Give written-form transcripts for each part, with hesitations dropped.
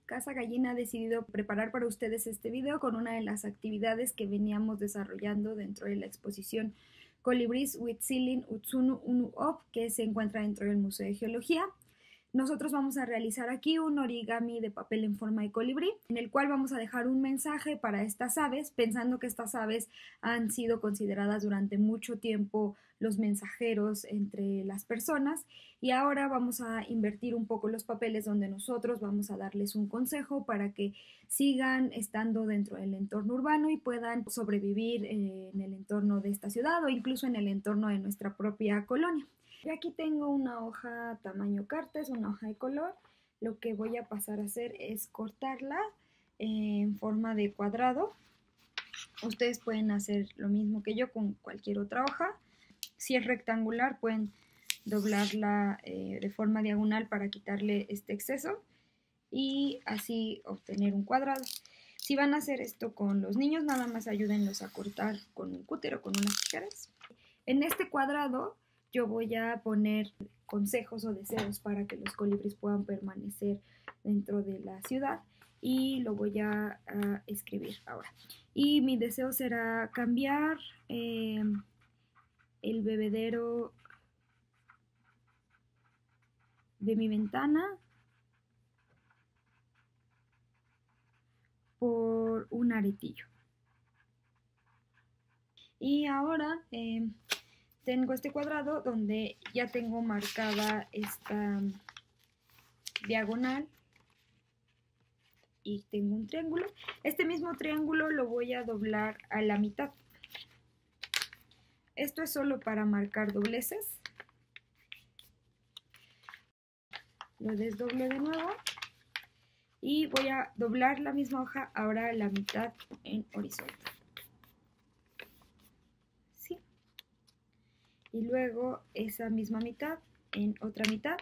Casa Gallina ha decidido preparar para ustedes este video con una de las actividades que veníamos desarrollando dentro de la exposición Colibris Huitzilin Utsunu Unu Op, que se encuentra dentro del Museo de Geología. Nosotros vamos a realizar aquí un origami de papel en forma de colibrí, en el cual vamos a dejar un mensaje para estas aves, pensando que estas aves han sido consideradas durante mucho tiempo los mensajeros entre las personas, y ahora vamos a invertir un poco los papeles, donde nosotros vamos a darles un consejo para que sigan estando dentro del entorno urbano y puedan sobrevivir en el entorno de esta ciudad o incluso en el entorno de nuestra propia colonia. Y aquí tengo una hoja tamaño carta, es una hoja de color. Lo que voy a pasar a hacer es cortarla en forma de cuadrado. Ustedes pueden hacer lo mismo que yo con cualquier otra hoja. Si es rectangular, pueden doblarla de forma diagonal para quitarle este exceso y así obtener un cuadrado. Si van a hacer esto con los niños, nada más ayúdenlos a cortar con un cúter o con unas tijeras. En este cuadrado yo voy a poner consejos o deseos para que los colibríes puedan permanecer dentro de la ciudad, y lo voy a escribir ahora. Y mi deseo será cambiar el bebedero de mi ventana por un aretillo. Y ahora tengo este cuadrado donde ya tengo marcada esta diagonal y tengo un triángulo. Este mismo triángulo lo voy a doblar a la mitad. Esto es solo para marcar dobleces. Lo desdoblo de nuevo y voy a doblar la misma hoja ahora a la mitad en horizontal. ¿Sí? Y luego esa misma mitad en otra mitad.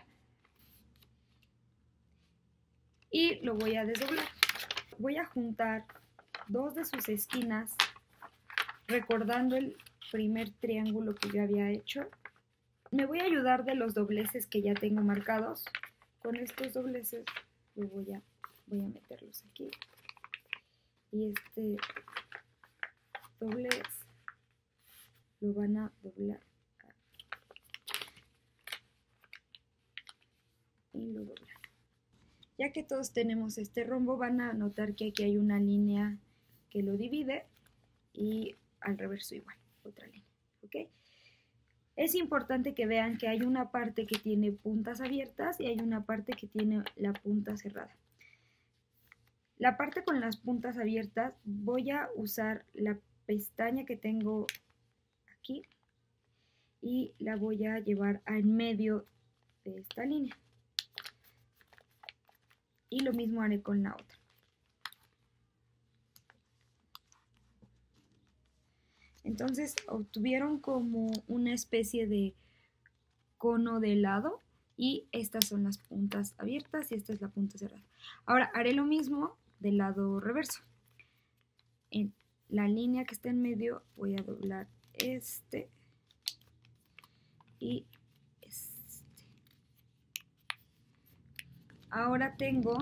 Y lo voy a desdoblar. Voy a juntar dos de sus esquinas, recordando el primer triángulo que yo había hecho. Me voy a ayudar de los dobleces que ya tengo marcados. Con estos dobleces voy a meterlos aquí. Y este doblez lo van a doblar y lo doblan. Ya que todos tenemos este rombo, van a notar que aquí hay una línea que lo divide y al reverso igual, otra línea, ¿ok? Es importante que vean que hay una parte que tiene puntas abiertas y hay una parte que tiene la punta cerrada. La parte con las puntas abiertas voy a usar la pestaña que tengo aquí y la voy a llevar en medio de esta línea. Y lo mismo haré con la otra. Entonces obtuvieron como una especie de cono de helado, y estas son las puntas abiertas y esta es la punta cerrada. Ahora haré lo mismo del lado reverso. En la línea que está en medio voy a doblar este y este. Ahora tengo,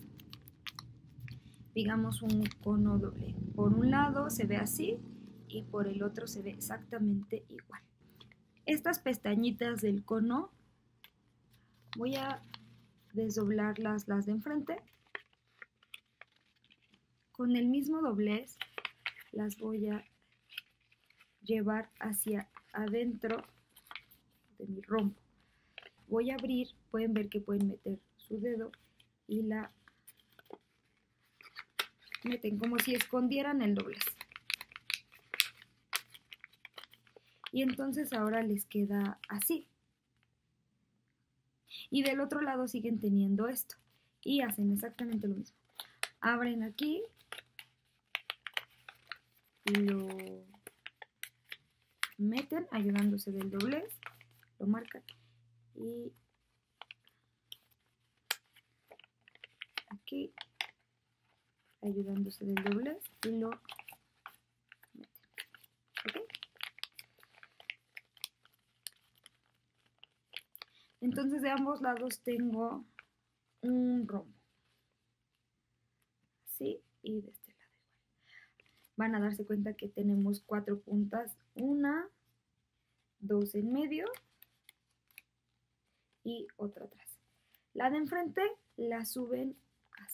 digamos, un cono doble. Por un lado se ve así y por el otro se ve exactamente igual. Estas pestañitas del cono voy a desdoblarlas, las de enfrente. Con el mismo doblez las voy a llevar hacia adentro de mi rombo. Voy a abrir, pueden ver que pueden meter su dedo y la meten como si escondieran el doblez. Y entonces ahora les queda así. Y del otro lado siguen teniendo esto. Y hacen exactamente lo mismo. Abren aquí y lo meten ayudándose del doblez. Lo marcan. Y aquí ayudándose del doblez y lo meten. ¿Ok? Entonces de ambos lados tengo un rombo. así y de este lado igual. Van a darse cuenta que tenemos 4 puntas, 1, 2 en medio y otra atrás. La de enfrente la suben así.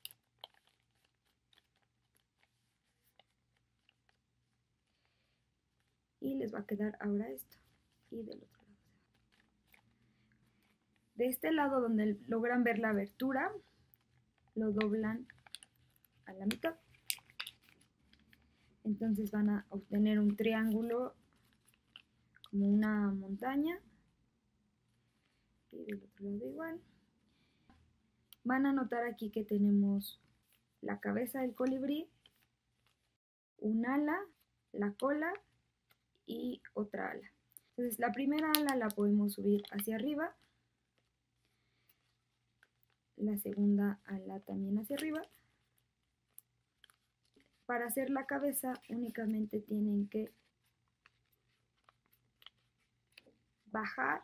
Y les va a quedar ahora esto. Y del otro lado. De este lado donde logran ver la abertura, lo doblan a la mitad. Entonces van a obtener un triángulo como una montaña. Y del otro lado igual. Van a notar aquí que tenemos la cabeza del colibrí, un ala, la cola y otra ala. Entonces la primera ala la podemos subir hacia arriba, la segunda ala también hacia arriba. Para hacer la cabeza únicamente tienen que bajar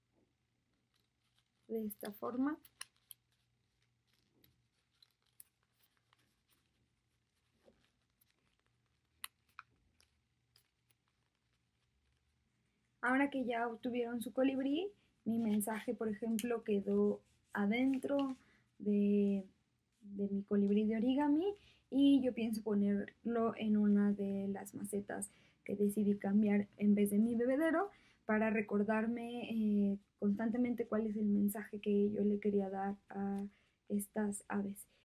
de esta forma. Ahora que ya obtuvieron su colibrí, mi mensaje, por ejemplo, quedó adentro de mi colibrí de origami y yo pienso ponerlo en una de las macetas que decidí cambiar en vez de mi bebedero para recordarme constantemente cuál es el mensaje que yo le quería dar a estas aves.